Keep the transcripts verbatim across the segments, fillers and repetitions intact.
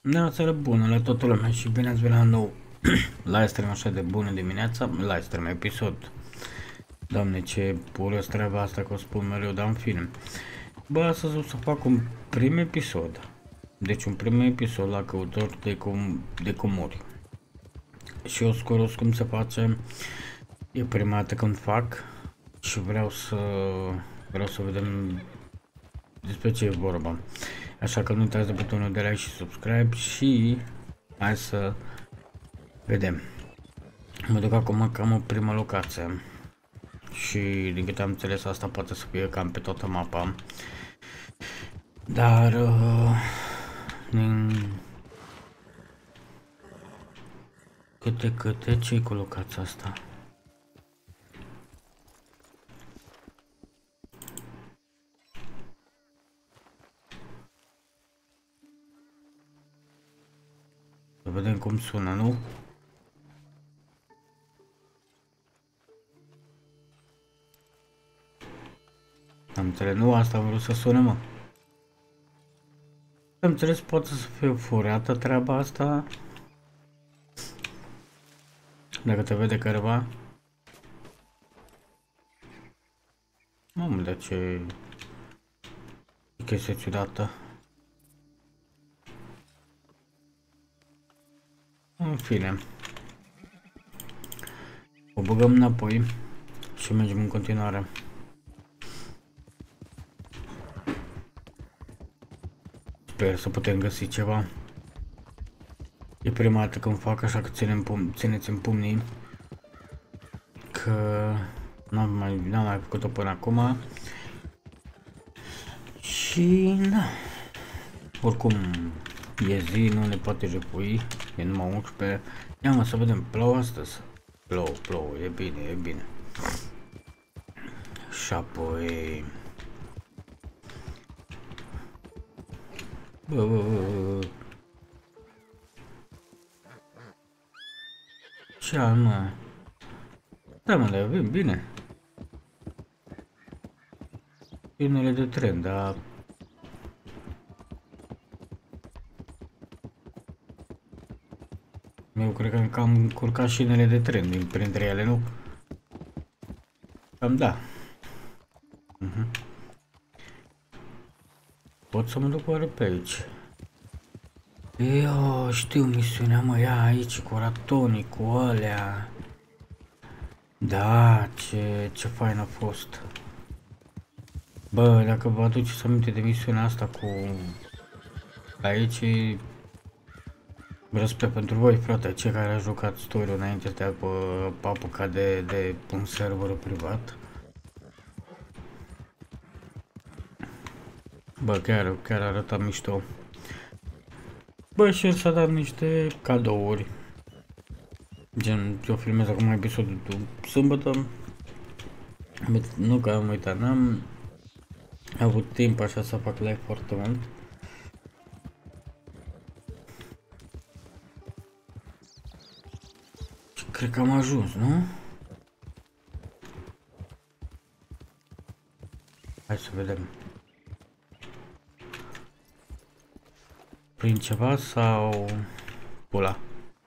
Da, o seară bună la toată lumea și bine ați venit la nou live stream așa de bună dimineața, live stream episod. Doamne, ce pură treaba asta că o spun mereu, dar în film. Bă, astăzi o să fac un prim episod. Deci un prim episod la căutor de, com de comori. Și eu scurus cum se face. E prima dată când fac și vreau să vreau să vedem despre ce e vorba. Așa că nu uitați de butonul de like și subscribe și hai să vedem. Mă duc acum cam o primă locație și din câte am înțeles asta poate să fie cam pe toată mapa. Dar uh, din câte câte ce-i cu locația asta? Să vedem cum sună, nu? Am înțeles, nu asta am vrut să sune, mă. Am înțeles, poate să fie furată treaba asta. Dacă te vede careva. Mamă, de ce chestia ciudată. În fine. O băgăm înapoi și mergem în continuare. Sper să putem găsi ceva. E prima dată când fac, așa că ținem pum țineți în pumnii că n-am mai, n-am mai făcut-o până acum. Și na. Oricum e zi, nu ne poate jepui, e numai unsprezece. Ia mă să vedem, plouă astăzi. Plouă, plouă, e bine, e bine. Și apoi Bă, bă, bă. Ce am, mă? Da, mă, dar avem bine. Linele de tren, dar eu cred că am cam încurcat șinele de tren din printre ele, nu? Cam da. Uh-huh. Pot să mă duc oare pe aici? Eu știu misiunea, mă, ia aici cu ratonii, cu alea. Da, ce, ce fain a fost. Bă, dacă vă aduceți aminte de misiunea asta cu aici, respect pentru voi, frate, cei care au jucat story înainte de a apuca de, de un server privat. Bă, chiar, chiar arăta mișto. Bă, și el s-a dat niște cadouri. Gen, eu filmez acum episodul de sâmbătă. Nu că am uitat, n-am avut timp așa să fac live foarte mult. Și cred că am ajuns, nu? Hai să vedem. Prin ceva sau pula?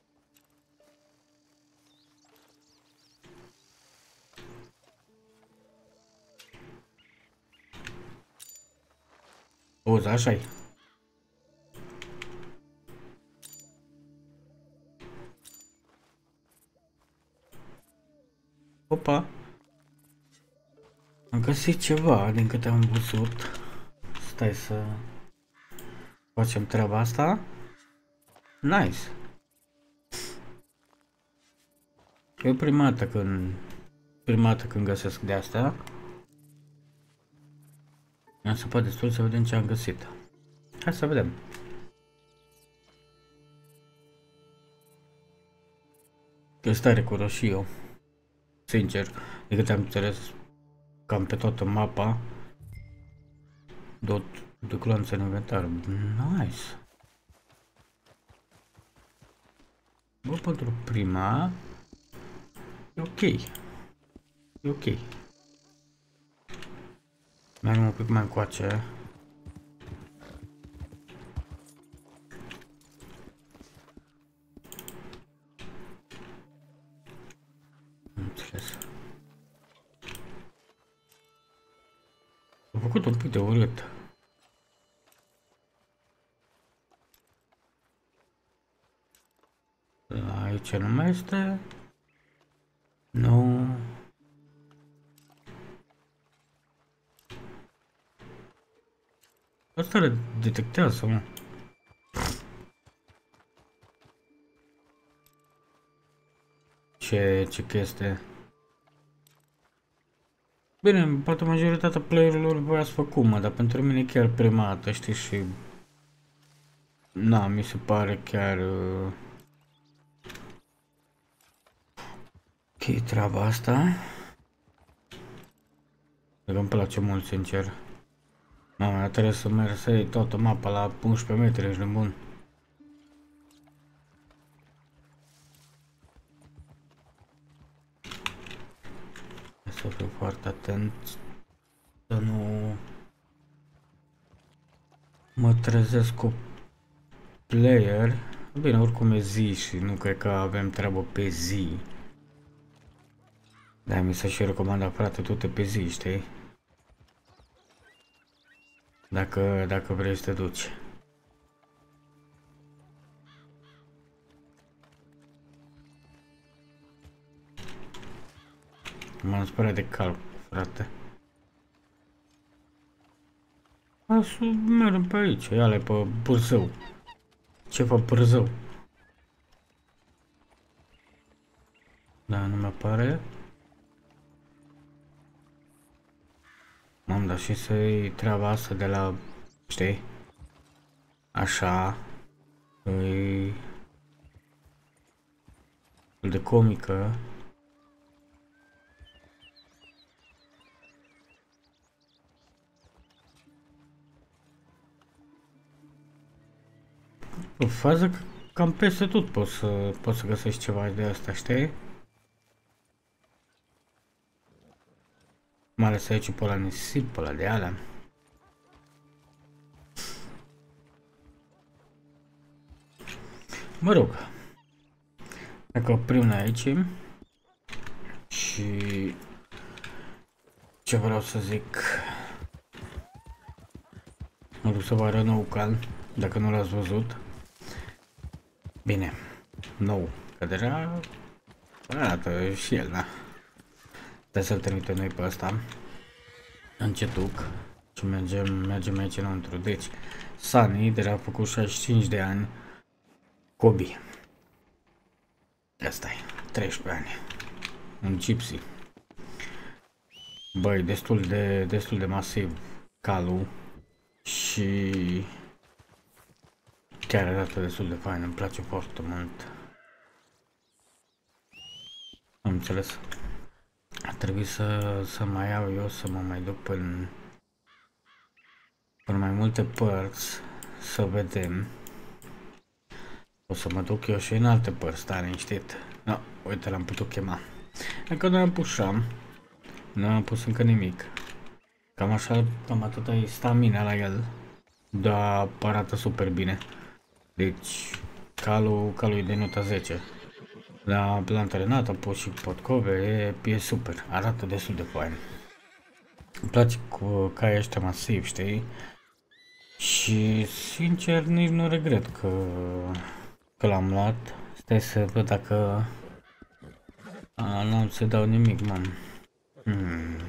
Auzi, așa-i. Opa! Am găsit ceva din câte am văzut. Stai să facem treaba asta. Nice. E prima dată când prima dată când găsesc de asta. Am săpat destul să vedem ce am găsit. Hai să vedem. E stare cu roșiu. Sincer, de câte am înțeles, cam pe toată mapa. Dot de clanțe în inventar. Nice. Bă, pentru prima e ok. E ok. Mergem un pic mai încoace. făcut un pic de urât. Aici nu mai este. Nu. Asta le detectează, mă. Ce, ce chestie. Bine, poate majoritatea playerilor voi ați făcut, mă, dar pentru mine chiar prima dată, știi, și... Na, mi se pare chiar... Uh... ok, treaba asta. Dacă îmi place mult, sincer. Mama, trebuie să merg să iei toată mapa la unsprezece metri, ești nebun. Să fiu foarte atent să nu mă trezesc cu player. Bine, oricum e zi și nu cred că avem treabă pe zi. Da, mi se și recomanda, frate, tu-te pe zi, știi? Dacă, dacă vrei să te duci. M-am speriat de calc, frate. Asu, mergem pe aici, ia-le pe Bârzău. Ce fac Bârzău? Da, nu mi-apare. M-am dat și să-i treaba asta de la, știi? Așa. E... de comică. O fază că cam peste tot poți să, poți să găsești ceva de asta, știi? Mai ales aici pe la nisip, pe la de alea. Mă rog. Dacă oprim aici. Și... ce vreau să zic... mă duc să vă arăt nou cal, dacă nu l-ați văzut. Bine, nou, că deja arată și el, da. Trebuie să-l trimitem noi pe ăsta. Încetuc. Și mergem, mergem aici înăuntru. Deci, Sunny, deja a făcut șaizeci și cinci de ani. Kobe. Asta e, treisprezece ani. Un gypsy. Băi, destul de, destul de masiv calul. Și... chiar arată destul de fain, îmi place foarte mult. Am înțeles. Ar trebui să, să mai iau eu, să mă mai duc în, în mai multe părți, să vedem. O să mă duc eu și în alte părți, stai liniștit. No, uite, l-am putut chema. Încă nu am pușam, nu am pus încă nimic. Cam așa, cam atâta e stamina la el, dar arată super bine. Deci, calul, calul e de nota zece. La planta renată, pus și potcove, e, e super, arată destul de fain. Îmi place cu caii ăștia masiv, știi? Și, sincer, nici nu regret că, că l-am luat. Stai să văd dacă... A, nu se dau nimic, mam. Hmm.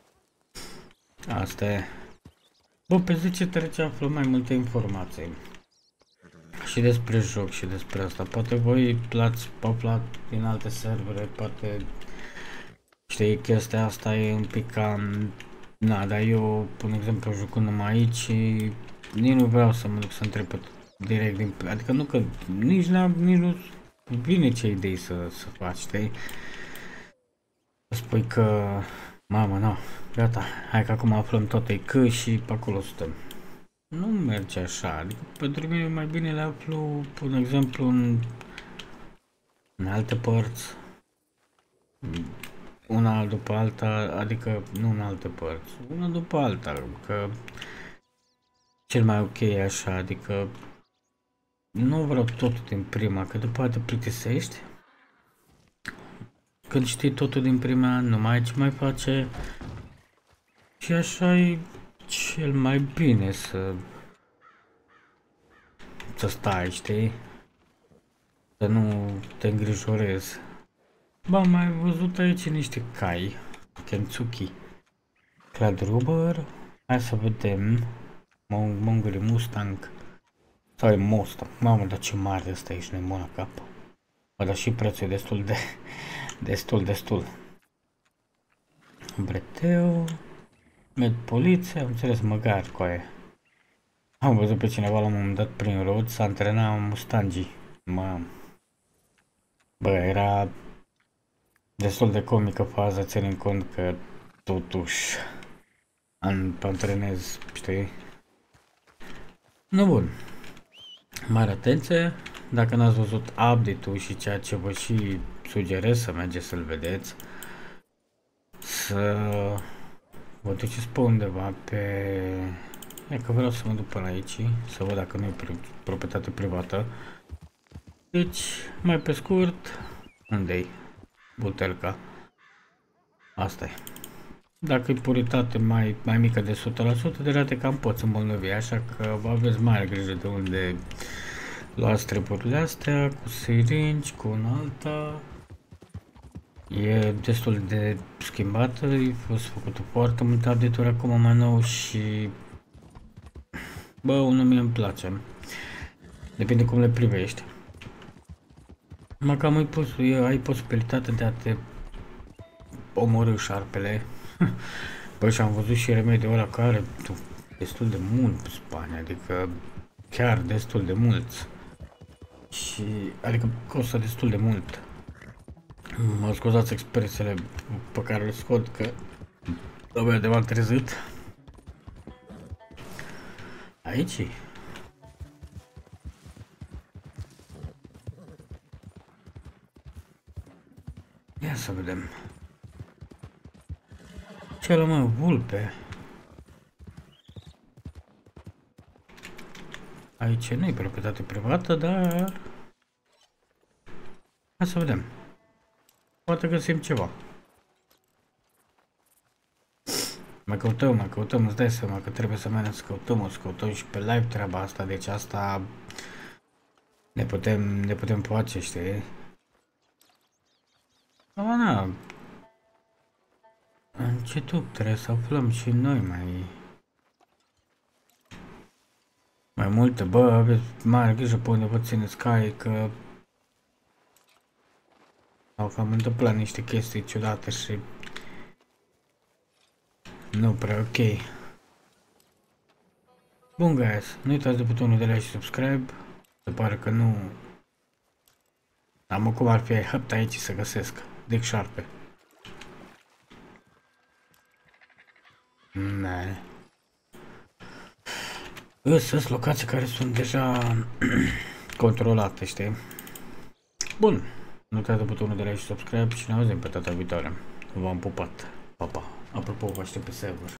Asta e. Bă, pe zi ce trece află mai multe informații. Și despre joc și despre asta. Poate voi l-ați aflat din alte servere, poate știi, chestia asta e un pic cam... Na, dar eu, pun exemplu, jucându-mă aici, nici nu vreau să mă duc să întreb direct din... Adică nu că nici, nici nu vine ce idei să, să faci, știi? Să spui că... Mamă, nu, gata, hai că acum aflăm toate că și pe acolo stăm. Nu merge așa, adică pentru mine mai bine le aflu, pun exemplu, în, în alte părți, una după alta, adică nu în alte părți, una după alta, că cel mai ok e așa, adică nu vreau totul din prima, că după aceea te plictisești. Când știi totul din prima, nu mai ai ce mai face și așa e cel mai bine să să stai, știi? Să nu te îngrijorezi. Ba, am mai văzut aici niște cai. Kentucky. Cladrubber. Hai să vedem. Mongoli Mustang. Sau e Mustang. Mamă, dar ce mare ăsta ești, nebun la cap. Bă, dar și prețul e destul de... destul, destul. Breteu. Med poliție, am înțeles, măgar cu aia. Am văzut pe cineva la un moment dat prin road să antrena Mustangii. Mă... Bă, era destul de comică faza, ținând cont că totuși antrenez, știi? Nu, bun. Mare atenție, dacă n-ați văzut update-ul și ceea ce vă și sugerez să mergeți să-l vedeți, să vă duceți pe undeva pe... E că vreau să mă duc până aici, să văd dacă nu e proprietate privată. Deci, mai pe scurt, unde-i butelca? Asta e. Dacă e puritate mai, mai mică de o sută la sută, deja te cam poți îmbolnăvi, așa că vă aveți mare grijă de unde luați treburile astea, cu siringi, cu un alta. E destul de schimbată, a fost făcută foarte multe update-uri acum mai nou și... Bă, unul mie îmi place. Depinde cum le privești. Mă cam ai, pos ai posibilitatea de a te omorî șarpele. Bă, și am văzut și remediul ăla care destul de mult pe Spania, adică chiar destul de mulți. Și adică costă destul de mult. Mă scuzați expresiile pe care le scot, că abia de m-am trezit. Aici? Ia să vedem. Ce la mă, vulpe? Aici nu e proprietate privată, dar... Hai să vedem. Poate găsim ceva. Mai căutăm, mai căutăm, îți dai seama că trebuie să mergem să căutăm, o să căutăm și pe live treaba asta, deci asta ne putem, ne putem face, știi? Da, na. Încetul trebuie să aflăm și noi mai... Mai multe, bă, aveți mare grijă pe unde vă țineți cai, că... Au cam întâmplat niște chestii ciudate și... Nu prea ok. Bun, guys, nu uitați de butonul de like și subscribe. Se pare că nu... Am cum ar fi hăpt aici să găsesc. Dick șarpe. Ne. Sunt locații care sunt deja controlate, știi? Bun. Nu uitați de butonul de like și subscribe și ne auzim pe data viitoare. V-am pupat. Pa, pa. Apropo, vă aștept pe server.